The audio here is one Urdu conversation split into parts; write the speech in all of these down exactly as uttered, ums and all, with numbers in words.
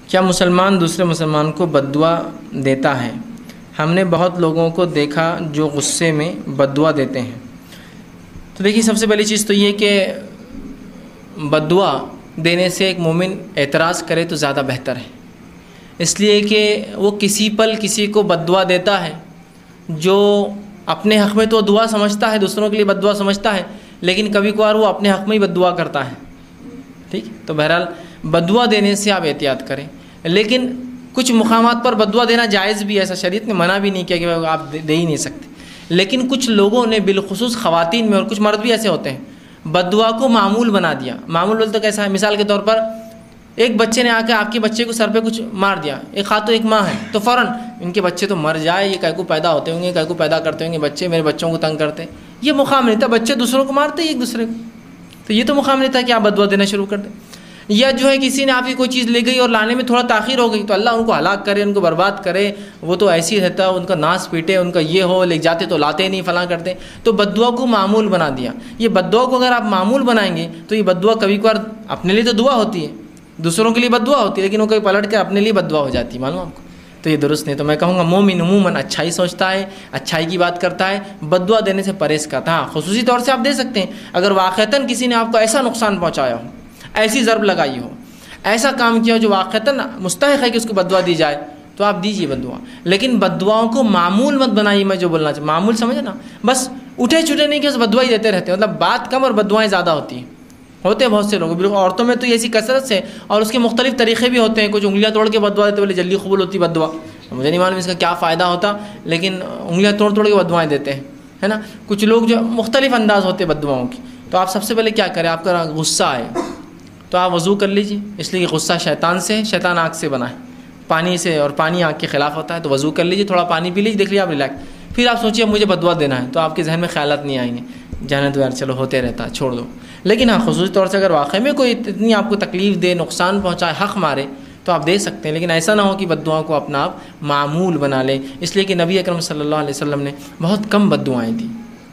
کیا مسلمان دوسرے مسلمان کو بد دعا دیتا ہے؟ ہم نے بہت لوگوں کو دیکھا جو غصے میں بد دعا دیتے ہیں۔ تو دیکھیے، سب سے پہلی چیز تو یہ کہ بد دعا دینے سے ایک مومن اعتراض کرے تو زیادہ بہتر ہے، اس لیے کہ وہ کسی پل کسی کو بد دعا دیتا ہے جو اپنے حق میں تو دعا سمجھتا ہے، دوسروں کے لیے بد دعا سمجھتا ہے، لیکن کبھی کبھار وہ اپنے حق میں ہی بد دعا کرتا ہے۔ ٹھیک، تو بہرحال بد دعا دینے سے آپ احتیاط کریں، لیکن کچھ مقامات پر بد دعا دینا جائز بھی ہے، ایسا شریعت نے منع بھی نہیں کیا کہ آپ دے ہی نہیں سکتے، لیکن کچھ لوگوں نے بالخصوص خواتین میں اور کچھ مرد بھی ایسے ہوتے ہیں بد دعا کو معمول بنا دیا۔ معمول بولتے تو کیسا ہے؟ مثال کے طور پر ایک بچے نے آ کے آپ کے بچے کو سر پہ کچھ مار دیا، ایک خاتون ایک ماں ہے تو فوراً ان کے بچے تو مر جائے، یہ کئی کو پیدا ہوتے ہوں گے، کئی کو پیدا کرتے ہوں گے بچے، میرے بچوں کو تنگ کرتے، یہ مقام نہیں تھا، بچے دوسروں کو مارتے ایک دوسرے کو، تو یہ تو مقام نہیں تھا کہ آپ بد دعا دینا شروع کر دیں۔ یا جو ہے کسی نے آپ کی کوئی چیز لے گئی اور لانے میں تھوڑا تاخیر ہو گئی تو اللہ ان کو ہلاک کرے، ان کو برباد کرے، وہ تو ایسی رہتا، ان کا ناس پیٹے، ان کا یہ ہو، لے جاتے تو لاتے نہیں، فلاں کرتے، تو بد دعا کو معمول بنا دیا۔ یہ بد دعا کو اگر آپ معمول بنائیں گے تو یہ بد دعا کبھی کبھار اپنے لیے تو دعا ہوتی ہے، دوسروں کے لیے بد دعا ہوتی ہے، لیکن وہ کبھی پلٹ کے اپنے لیے بد دعا ہو جاتی ہے، معلوم آپ کو، تو یہ درست نہیں۔ تو میں کہوں گا مومن عموماً اچھائی سوچتا ہے، اچھائی کی بات کرتا ہے، بد دعا دینے سے پرہیز کرتا ہے۔ ہاں، خصوصی طور سے آپ دے سکتے ہیں اگر واقعتاً کسی نے آپ کو ایسا نقصان پہنچایا ہو، ایسی ضرب لگائی ہو، ایسا کام کیا ہو جو واقعتاً مستحق ہے کہ اس کو بد دعا دی جائے، تو آپ دیجیے بد دعا، لیکن بد دعاؤں کو معمول مت بنائیے۔ میں جو بولنا چاہوں معمول سمجھے نا، بس اٹھے چھٹے نہیں کہ اس بد دعا ہی دیتے رہتے ہیں، مطلب بات کم اور بد دعائیں زیادہ ہوتی ہیں، ہوتے ہیں بہت سے لوگ، بالکل عورتوں میں تو ایسی کثرت سے، اور اس کے مختلف طریقے بھی ہوتے ہیں، کچھ انگلیاں توڑ کے بد دعا دیتے، بولے جلدی قبول ہوتی بد دعا، مجھے نہیں معلوم اس کا کیا فائدہ ہوتا، لیکن انگلیاں توڑ توڑ کے بد دعائیں دیتے ہیں، ہے نا۔ کچھ لوگ جو مختلف انداز ہوتے ہیں بد دعاؤں کی، تو آپ سب سے پہلے کیا کریں، آپ کا غصہ آئے تو آپ وضو کر لیجیے، اس لیے کہ غصہ شیطان سے، شیطان آنکھ سے بنا ہے، پانی سے، اور پانی آنکھ کے خلاف ہوتا ہے، تو وضو کر لیجیے، تھوڑا پانی پی لیجیے، دیکھ لیجیے آپ ریلیکس، پھر آپ سوچیے مجھے بد دعا دینا ہے، تو آپ کے ذہن میں خیالات نہیں آئیں گے، جانے دو یار، چلو ہوتے رہتا ہے، چھوڑ دو۔ لیکن ہاں، خصوصی طور سے اگر واقعی میں کوئی اتنی آپ کو تکلیف دے، نقصان پہنچائے، حق مارے، تو آپ دے سکتے ہیں، لیکن ایسا نہ ہو کہ بد دعاؤں کو اپنا آپ معمول بنا لیں، اس لیے کہ نبی اکرم صلی اللہ علیہ وسلم نے بہت کم بد دعائیں دیں۔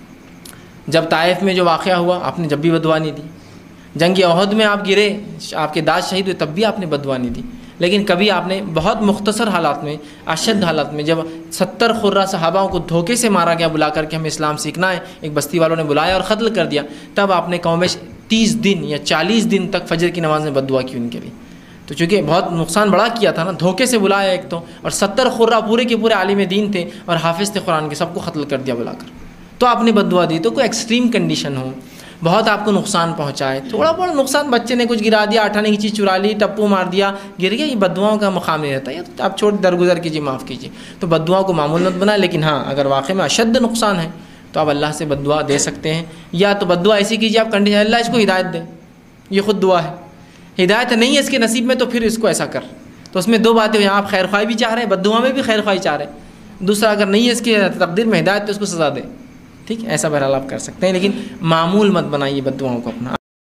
جب طائف میں جو واقعہ ہوا، آپ نے جب بھی بد دعا نہیں دی، جنگ احد میں آپ گرے، آپ کے داس شہید ہوئے، تب بھی آپ نے بد دعا نہیں دی، لیکن کبھی آپ نے بہت مختصر حالات میں، اشد حالات میں، جب ستر خرہ صحابہ کو دھوکے سے مارا گیا بلا کر کے ہمیں اسلام سیکھنا ہے، ایک بستی والوں نے بلایا اور قتل کر دیا، تب آپ نے قوم میں تیس دن یا چالیس دن تک فجر کی نماز میں بد دعا کی ان کے لیے، تو چونکہ بہت نقصان بڑا کیا تھا نا، دھوکے سے بلایا ایک تو، اور ستر خرہ پورے کے پورے عالم دین تھے اور حافظ تھے قرآن کے، سب کو قتل کر دیا بلا کر، تو آپ نے بد دعا دی۔ تو کوئی ایکسٹریم کنڈیشن ہو، بہت آپ کو نقصان پہنچائے، تھوڑا بہت نقصان، بچے نے کچھ گرا دیا، اٹھانے کی چیز چرا لی، ٹپو مار دیا، گر گیا، یہ بد دعاؤں کا مقام نہیں رہتا، یہ تو آپ چھوڑ درگزر کیجیے، معاف کیجیے، تو بد دعاؤں کو معمول مت بنائے۔ لیکن ہاں، اگر واقعی میں اشد نقصان ہے تو آپ اللہ سے بد دعا دے سکتے ہیں، یا تو بد دعا ایسی کیجیے آپ کنڈیشن، اللہ اس کو ہدایت دے، یہ خود دعا ہے، ہدایت نہیں ہے اس کے نصیب میں تو پھر اس کو ایسا کر، تو اس میں دو باتیں ہوئی، آپ خیر خواہی بھی چاہ رہے ہیں، بد دعا میں بھی خیر خواہی چاہ رہے ہیں، دوسرا اگر نہیں ہے اس کی تقدیر میں ہدایت تو اس کو سزا دے، ٹھیک ہے، ایسا بہرحال آپ کر سکتے ہیں، لیکن معمول مت بنائیے بد دعاؤں کو اپنا۔